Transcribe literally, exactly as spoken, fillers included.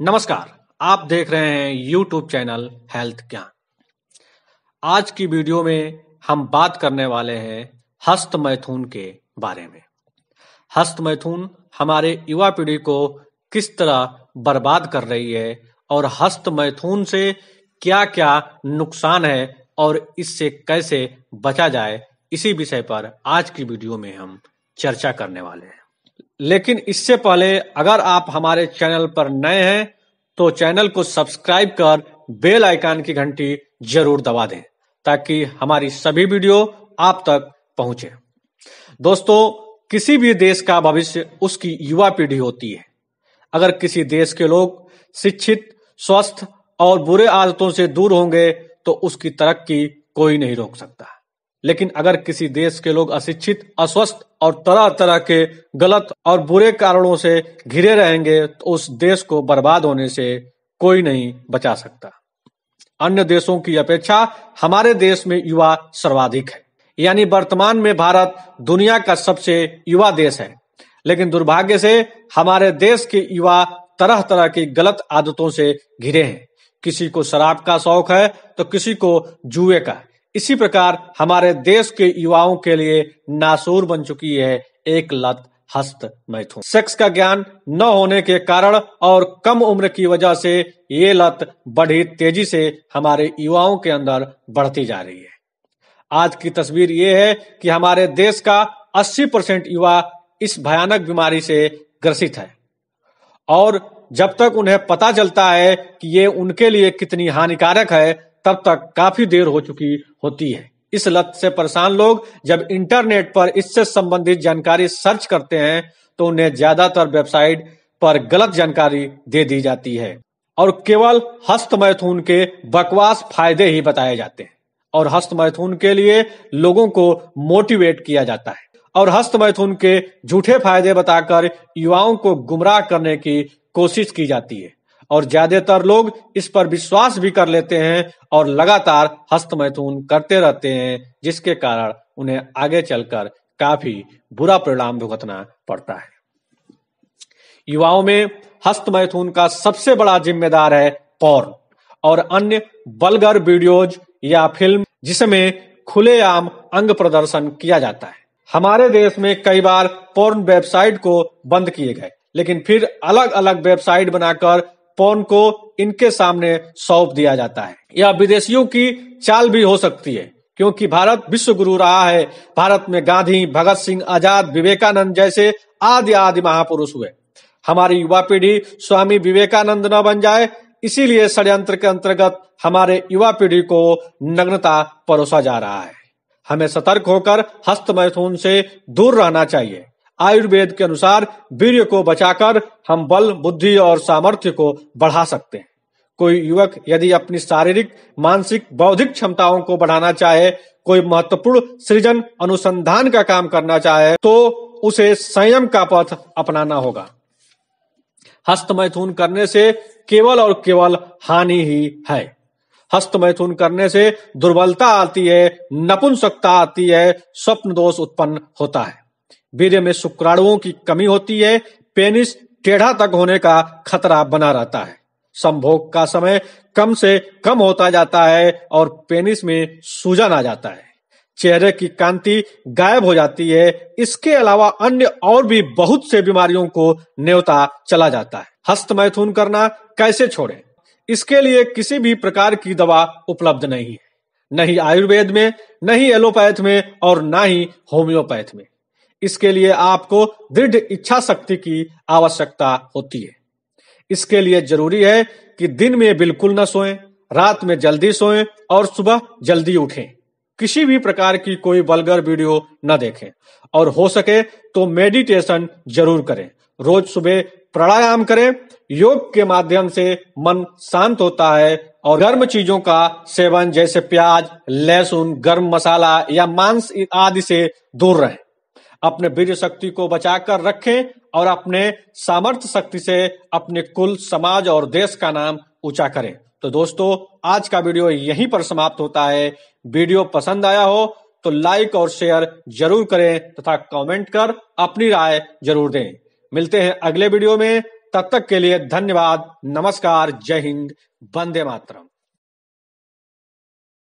नमस्कार, आप देख रहे हैं यूट्यूब चैनल हेल्थ ज्ञान। आज की वीडियो में हम बात करने वाले हैं हस्त मैथुन के बारे में। हस्त मैथुन हमारे युवा पीढ़ी को किस तरह बर्बाद कर रही है और हस्त मैथुन से क्या क्या नुकसान है और इससे कैसे बचा जाए, इसी विषय पर आज की वीडियो में हम चर्चा करने वाले हैं। लेकिन इससे पहले अगर आप हमारे चैनल पर नए हैं तो चैनल को सब्सक्राइब कर बेल आइकन की घंटी जरूर दबा दें ताकि हमारी सभी वीडियो आप तक पहुंचे। दोस्तों, किसी भी देश का भविष्य उसकी युवा पीढ़ी होती है। अगर किसी देश के लोग शिक्षित, स्वस्थ और बुरे आदतों से दूर होंगे तो उसकी तरक्की कोई नहीं रोक सकता। लेकिन अगर किसी देश के लोग अशिक्षित, अस्वस्थ और तरह तरह के गलत और बुरे कारणों से घिरे रहेंगे तो उस देश को बर्बाद होने से कोई नहीं बचा सकता। अन्य देशों की अपेक्षा हमारे देश में युवा सर्वाधिक है, यानी वर्तमान में भारत दुनिया का सबसे युवा देश है। लेकिन दुर्भाग्य से हमारे देश के युवा तरह तरह की गलत आदतों से घिरे हैं। किसी को शराब का शौक है तो किसी को जुए का। इसी प्रकार हमारे देश के युवाओं के लिए नासूर बन चुकी है एक लत हस्त मैथुन। सेक्स का ज्ञान न होने के कारण और कम उम्र की वजह से ये लत बड़ी तेजी से हमारे युवाओं के अंदर बढ़ती जा रही है। आज की तस्वीर ये है कि हमारे देश का अस्सी परसेंट युवा इस भयानक बीमारी से ग्रसित है और जब तक उन्हें पता चलता है कि ये उनके लिए कितनी हानिकारक है तब तक काफी देर हो चुकी होती है। इस लत से परेशान लोग जब इंटरनेट पर इससे संबंधित जानकारी सर्च करते हैं तो उन्हें ज्यादातर वेबसाइट पर गलत जानकारी दे दी जाती है और केवल हस्त मैथुन के बकवास फायदे ही बताए जाते हैं और हस्त मैथुन के लिए लोगों को मोटिवेट किया जाता है और हस्त मैथुन के झूठे फायदे बताकर युवाओं को गुमराह करने की कोशिश की जाती है और ज्यादातर लोग इस पर विश्वास भी कर लेते हैं और लगातार हस्त मैथुन करते रहते हैं, जिसके कारण उन्हें आगे चलकर काफी बुरा परिणाम भुगतना पड़ता है। युवाओं में हस्त मैथुन का सबसे बड़ा जिम्मेदार है पॉर्न और अन्य वल्गर वीडियोज या फिल्म जिसमें खुलेआम अंग प्रदर्शन किया जाता है। हमारे देश में कई बार पॉर्न वेबसाइट को बंद किए गए, लेकिन फिर अलग अलग वेबसाइट बनाकर पॉर्न को इनके सामने सौंप दिया जाता है। यह विदेशियों की चाल भी हो सकती है क्योंकि भारत विश्व गुरु रहा है। भारत में गांधी, भगत सिंह, आजाद, विवेकानंद जैसे आदि आदि महापुरुष हुए। हमारी युवा पीढ़ी स्वामी विवेकानंद न बन जाए, इसीलिए षड्यंत्र के अंतर्गत हमारे युवा पीढ़ी को नग्नता परोसा जा रहा है। हमें सतर्क होकर हस्त मैथुन से दूर रहना चाहिए। आयुर्वेद के अनुसार वीर्य को बचाकर हम बल, बुद्धि और सामर्थ्य को बढ़ा सकते हैं। कोई युवक यदि अपनी शारीरिक, मानसिक, बौद्धिक क्षमताओं को बढ़ाना चाहे, कोई महत्वपूर्ण सृजन अनुसंधान का काम करना चाहे तो उसे संयम का पथ अपनाना होगा। हस्त मैथुन करने से केवल और केवल हानि ही है। हस्त मैथुन करने से दुर्बलता आती है, नपुंसकता आती है, स्वप्न दोष उत्पन्न होता है, वीर्य में शुक्राणुओं की कमी होती है, पेनिस टेढ़ा तक होने का खतरा बना रहता है, संभोग का समय कम से कम होता जाता है और पेनिस में सूजन आ जाता है, चेहरे की कांति गायब हो जाती है। इसके अलावा अन्य और भी बहुत से बीमारियों को न्योता चला जाता है। हस्त मैथुन करना कैसे छोड़ें? इसके लिए किसी भी प्रकार की दवा उपलब्ध नहीं है, न ही आयुर्वेद में, न ही एलोपैथ में और न ही होम्योपैथ में। इसके लिए आपको दृढ़ इच्छा शक्ति की आवश्यकता होती है। इसके लिए जरूरी है कि दिन में बिल्कुल न सोएं, रात में जल्दी सोएं और सुबह जल्दी उठें। किसी भी प्रकार की कोई वल्गर वीडियो न देखें और हो सके तो मेडिटेशन जरूर करें। रोज सुबह प्राणायाम करें। योग के माध्यम से मन शांत होता है और गर्म चीजों का सेवन जैसे प्याज, लहसुन, गर्म मसाला या मांस आदि से दूर रहें। अपने वीर्य शक्ति को बचाकर रखें और अपने सामर्थ्य शक्ति से अपने कुल, समाज और देश का नाम ऊंचा करें। तो दोस्तों, आज का वीडियो यहीं पर समाप्त होता है। वीडियो पसंद आया हो तो लाइक और शेयर जरूर करें तथा कमेंट कर अपनी राय जरूर दें। मिलते हैं अगले वीडियो में। तब तक के लिए धन्यवाद, नमस्कार, जय हिंद, वंदे मातरम।